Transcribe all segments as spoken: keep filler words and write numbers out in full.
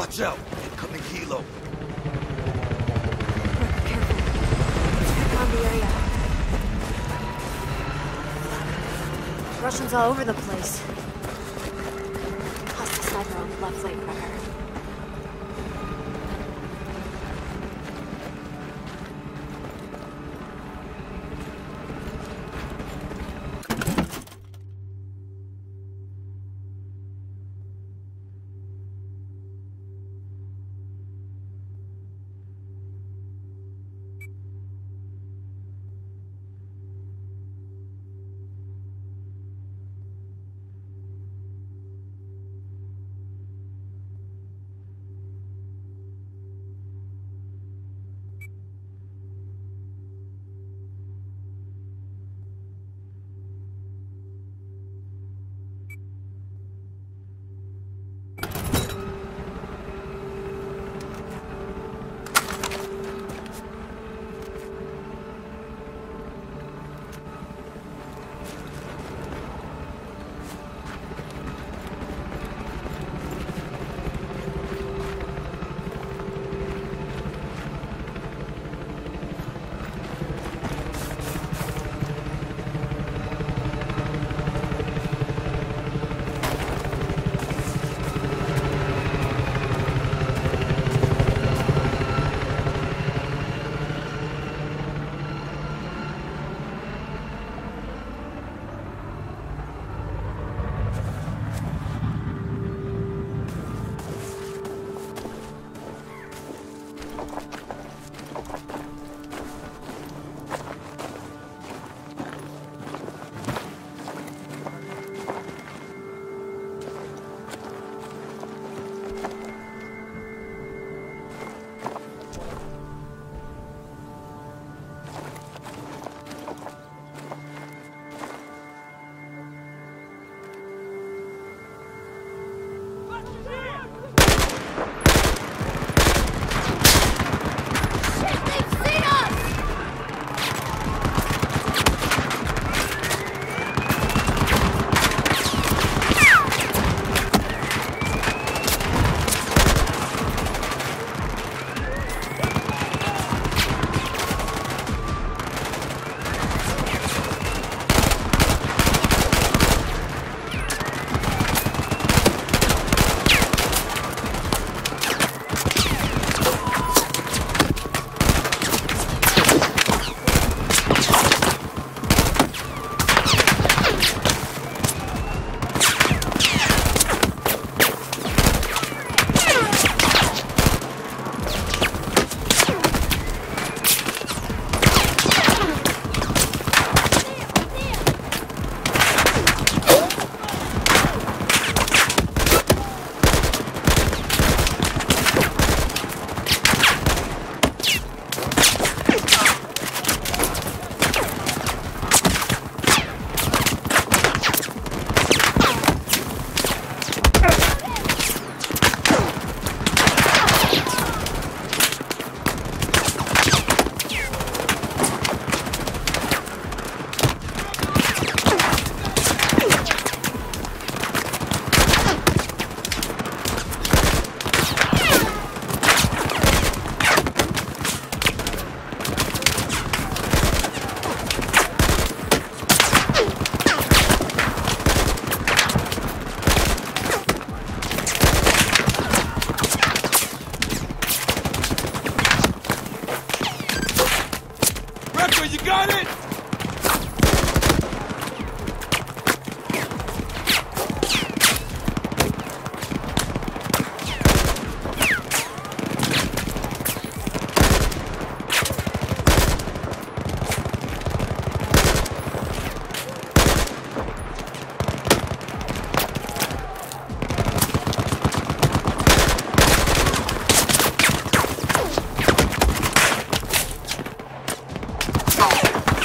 Watch out! Incoming helo! Careful. Check around the area. Russians all over the place. Hostile sniper on the left flank, Cracker. You got it! Oh!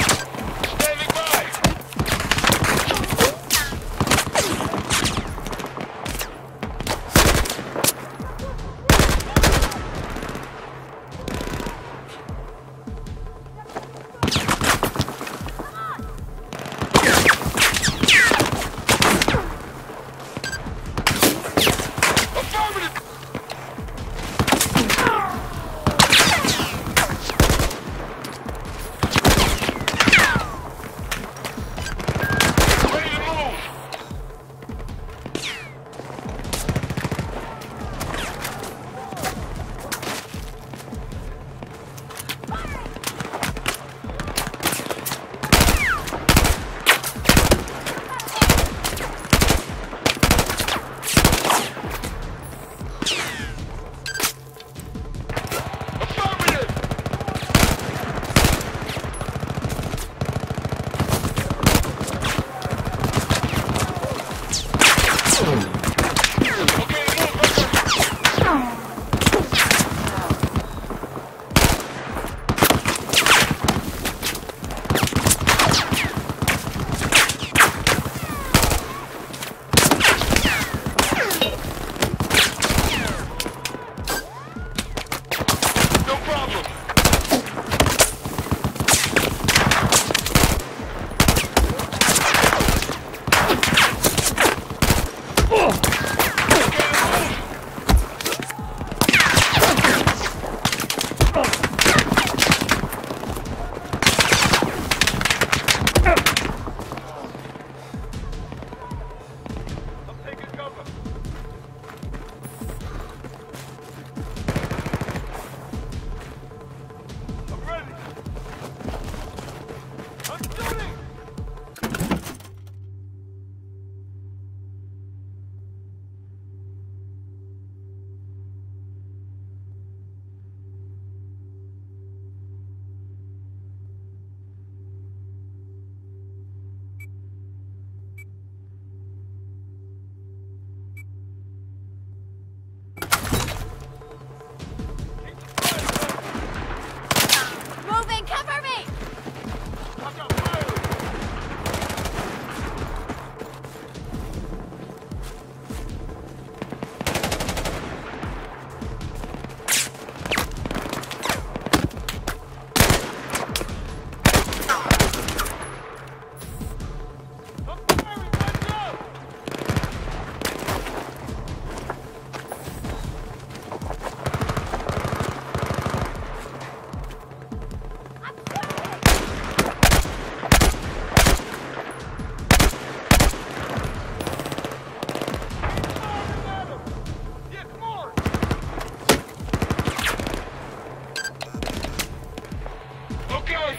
okay?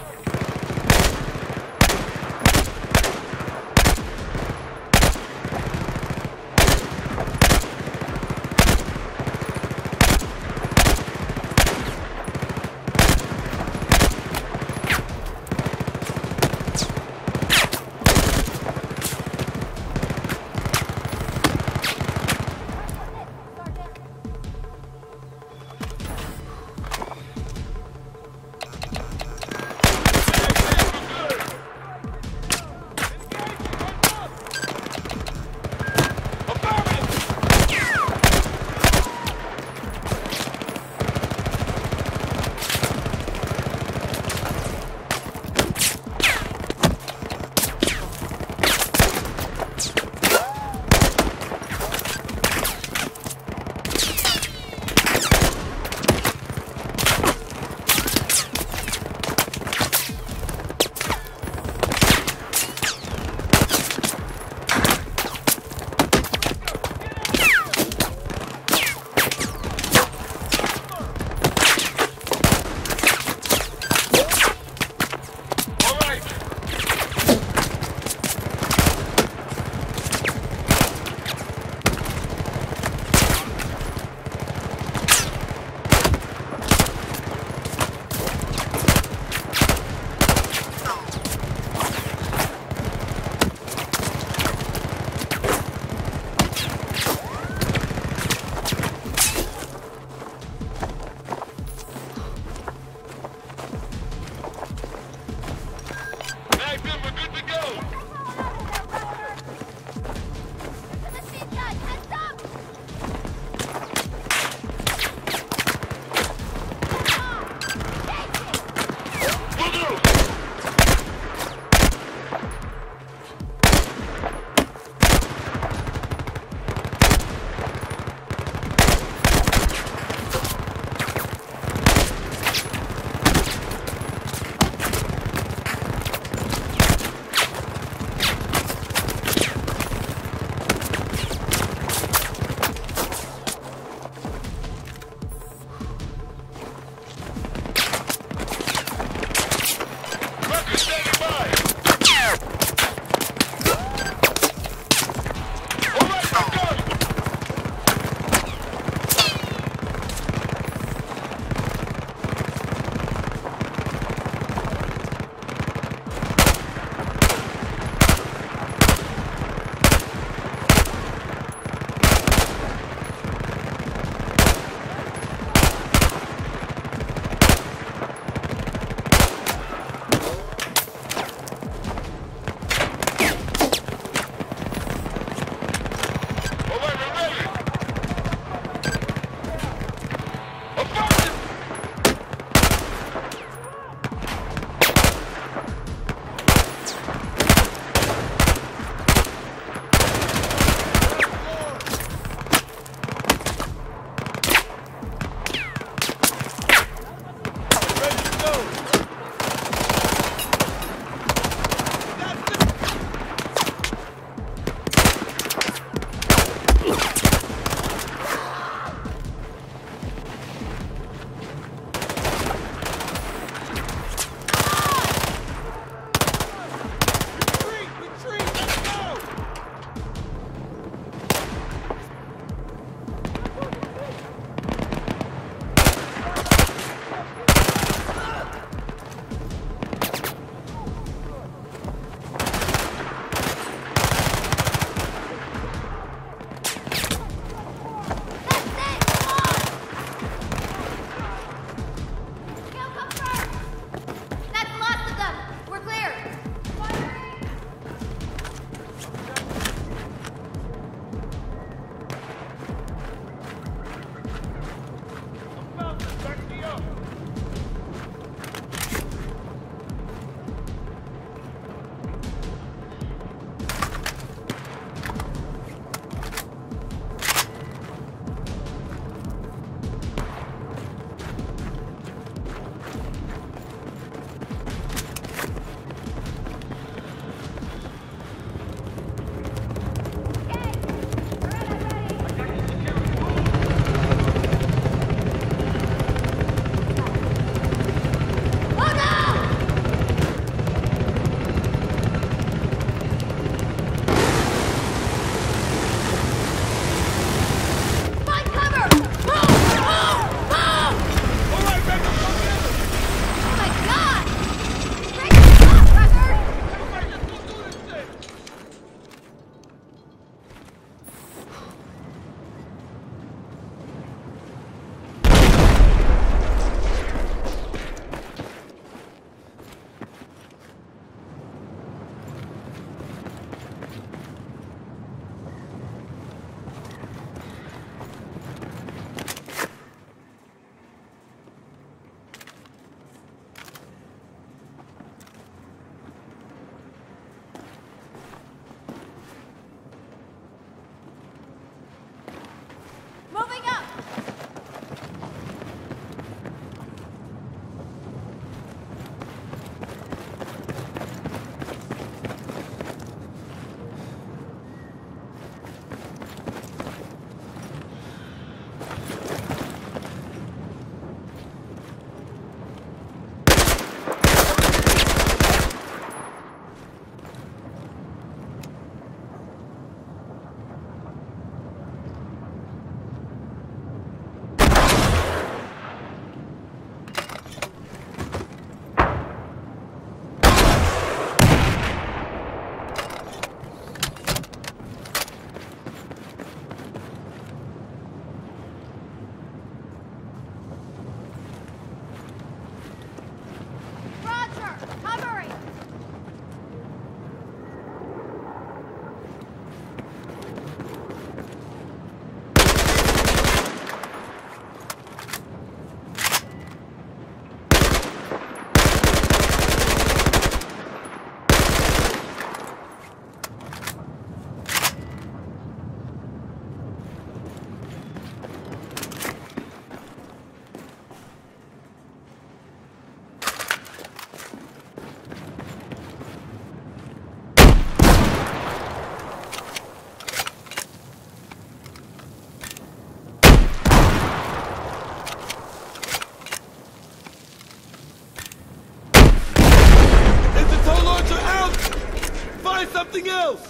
Try something else!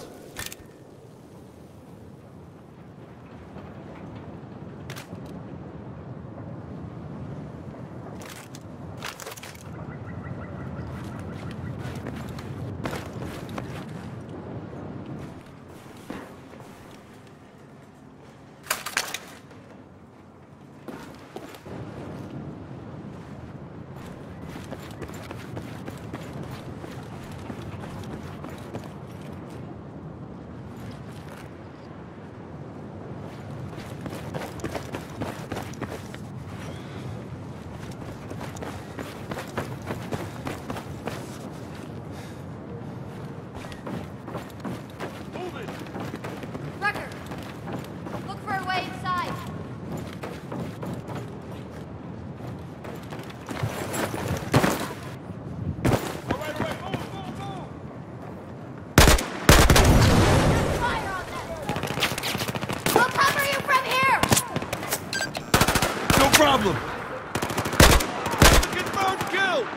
Problem. Confirmed kill.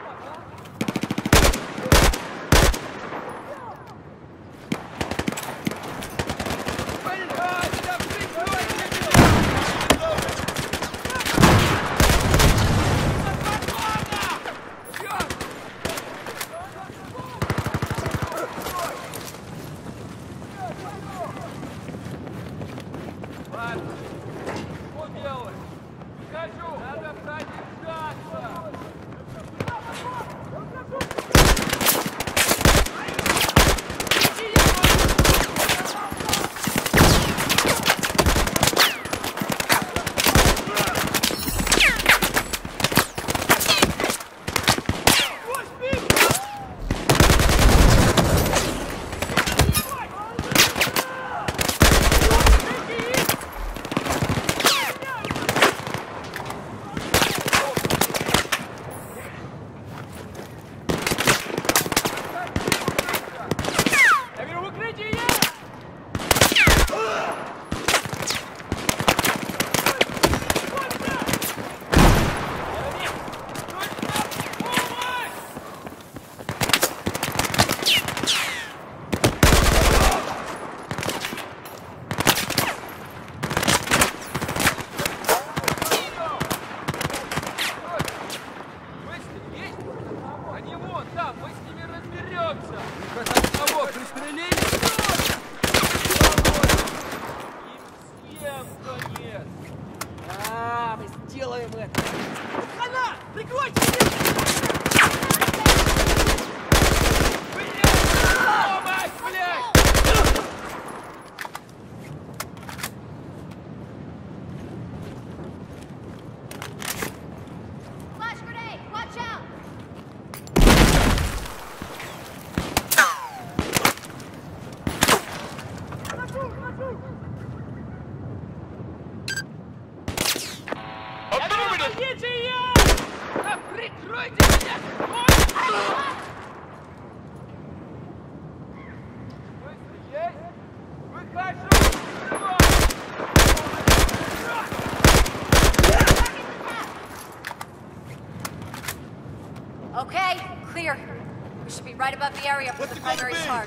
Okay, clear. We should be right above the area for What's the it gonna primary be? charge.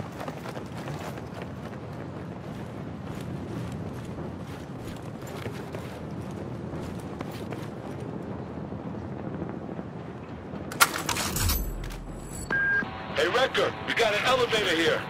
Hey, Wrecker, we got an elevator here.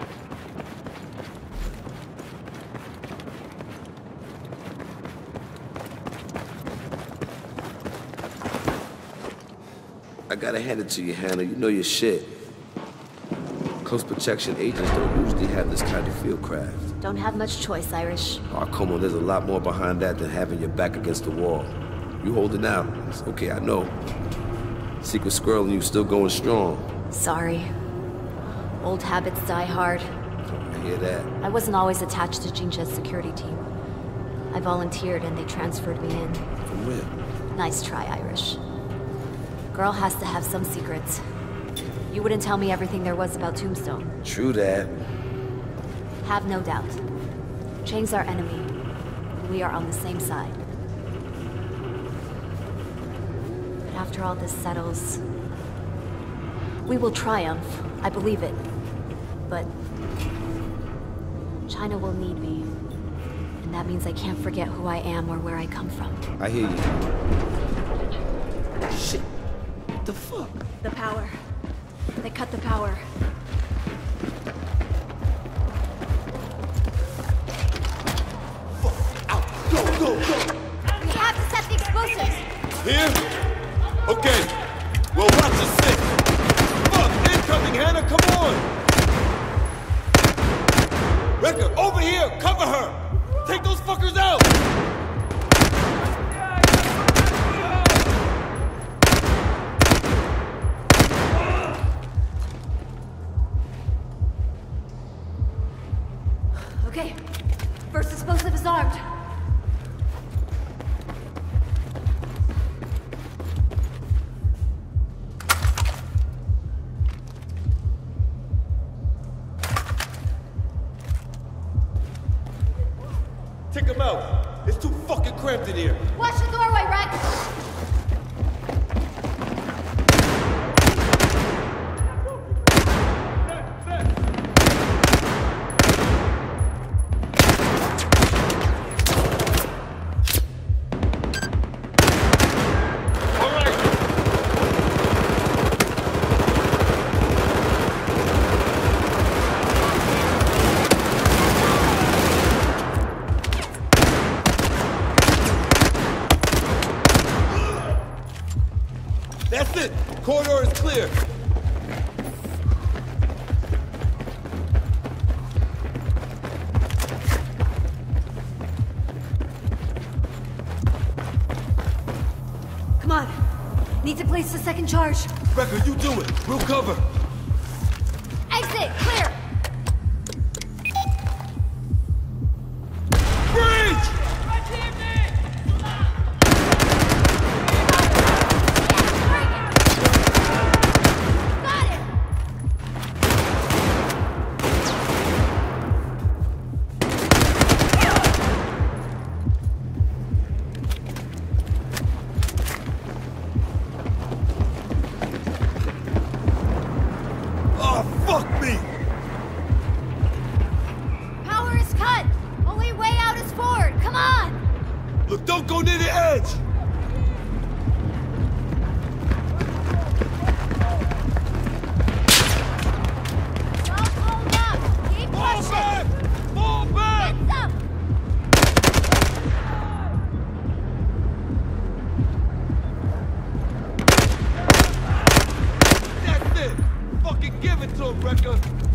I gotta hand it to you, Hannah. You know your shit. Close protection agents don't usually have this kind of field craft. Don't have much choice, Irish. Oh, come on, there's a lot more behind that than having your back against the wall. You holding out. It's okay, I know. Secret Squirrel and you still going strong. Sorry. Old habits die hard. I hear that. I wasn't always attached to Jinja's security team. I volunteered and they transferred me in. From where? Nice try, Irish. Girl has to have some secrets. You wouldn't tell me everything there was about Tombstone. True that. Have no doubt. Chang's our enemy. We are on the same side. But after all this settles, we will triumph. I believe it. but China will need me. And that means I can't forget who I am or where I come from. I hear you. Shit. What the fuck? The power. They cut the power. Fuck. Out. Go, go, go. We have to set the explosives. Here? Okay. Well, watch the six. Fuck. Incoming, Hannah. Come on. Wrecker, over here. Cover her. Take those fuckers out. Okay. First explosive is armed. Take them out. It's too fucking cramped in here. Watch the doorway, Rex! That's it! Corridor is clear! Come on. Need to place the second charge. Wrecker, you do it! We'll cover! Exit! Clear! Breach! Fuck me! Power is cut! Only way out is forward! Come on! Look, don't go near the edge! Don't hold up! Keep Fall pushing! back! Fall back! Get some! That's it! Fucking give it to him, Wrecker!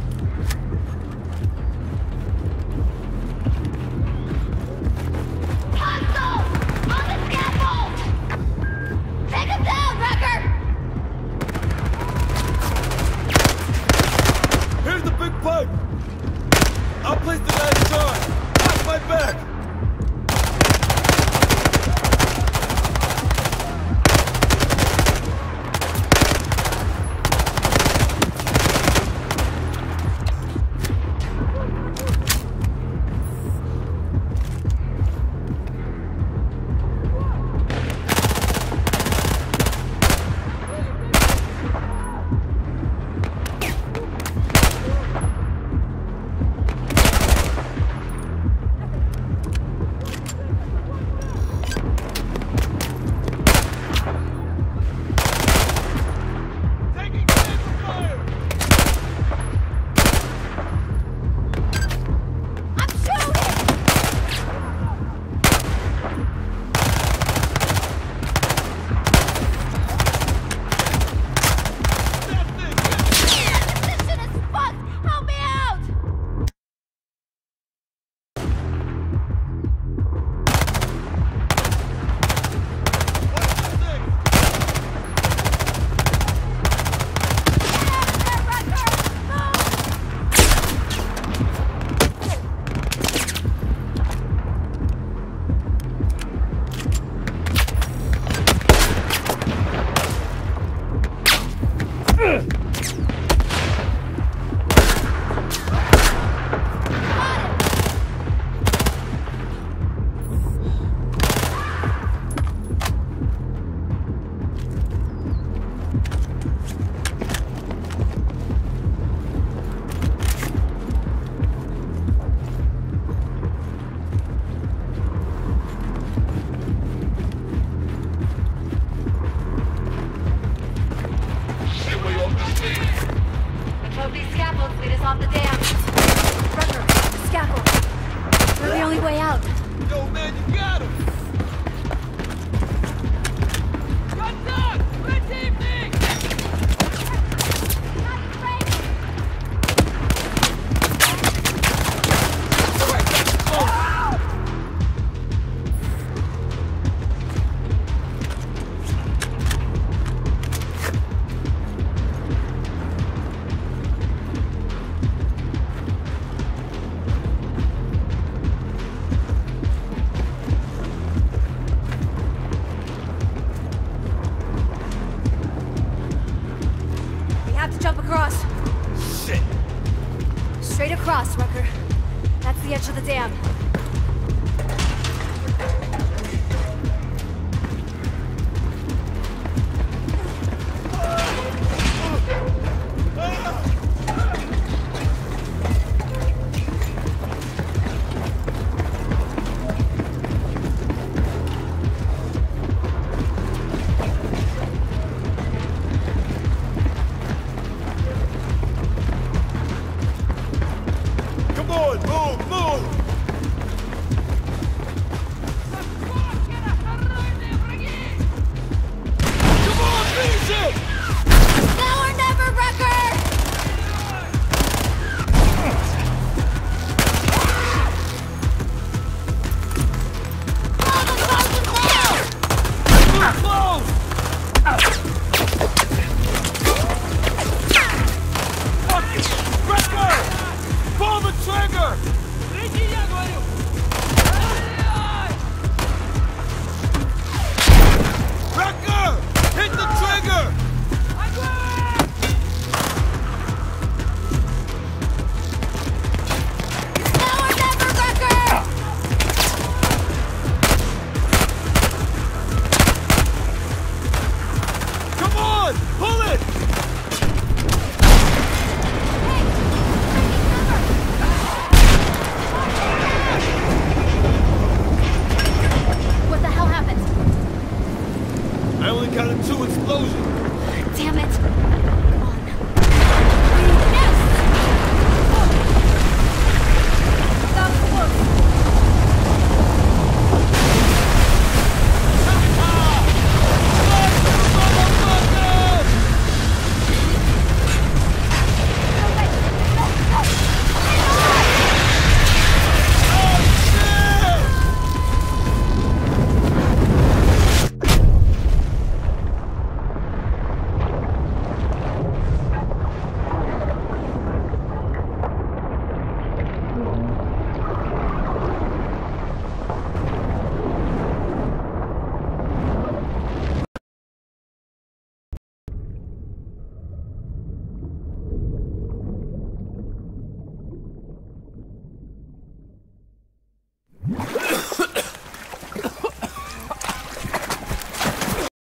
Console! On the scaffold! Take him down, Wrecker! Here's the big pipe! I'll place the last charge! Watch my back! Let's hope these scaffolds lead us off the dam. Rucker, the scaffold. They're the only way out. Yo, man, you got him! Guns up! Let's evening! Jump across. Shit! Straight across, Rucker. That's the edge of the dam.